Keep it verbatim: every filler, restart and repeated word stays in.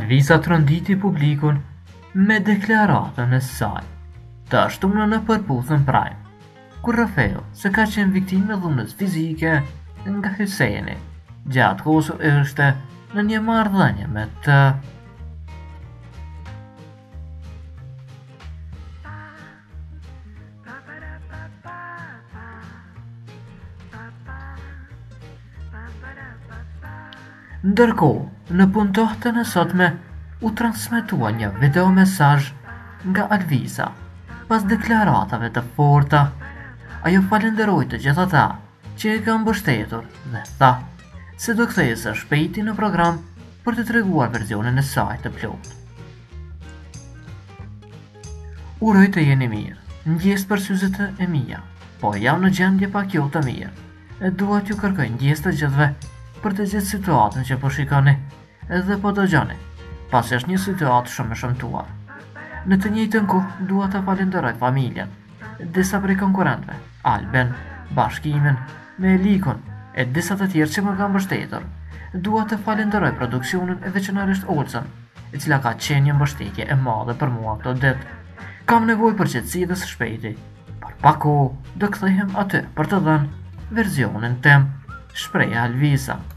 Alvisa tronditi publikun me deklaratën e saj të ashtunë në përputhën Prime, kur Rafeu se ka qenë viktimë e dhunës fizike nga Hyseni, gjatë kohës ishte në një marrëdhënie me të. Ndërkohë, në puntohtën e sotme u transmetua një videomesazh nga Alvisa pas deklaratave të forta. Ajo falenderoi të gjithë ata që e kanë mbështetur dhe tha se do kthehej së shpejti në program për të treguar versionin e saj të plotë. Uroj të jeni mirë, ndjes për syzet e mia, po jam në gjendje pak jo të mirë. E dua t'ju kërkoj ndjes të gjithëve për të gjithë situatën që po shikoni edhe po dëgjoni, pasi është një situatë shumë e shëmtuar. Në të njëjtën kohë dua të falenderoj familjen, disa prej konkurrentëve, Alben, Bashkimin, me Elikun e disa të tjerë që më kanë mbështetur. Dua të falenderoj produksionin e veçanërisht Olsen, e cila ka qenë një mbështetje e madhe për mua këto ditë. Kam nevojë për qetësi dhe së shpejti, por pa kohë do kthehem aty për të dhënë versionin tim. Shpreha Alvisa.